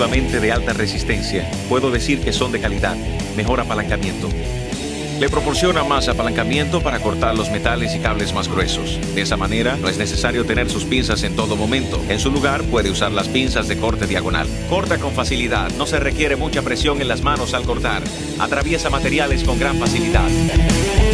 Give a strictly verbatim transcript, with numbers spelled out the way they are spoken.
solamente de alta resistencia, puedo decir que son de calidad, mejor apalancamiento. Le proporciona más apalancamiento para cortar los metales y cables más gruesos. De esa manera, no es necesario tener sus pinzas en todo momento. En su lugar, puede usar las pinzas de corte diagonal. Corta con facilidad, no se requiere mucha presión en las manos al cortar. Atraviesa materiales con gran facilidad.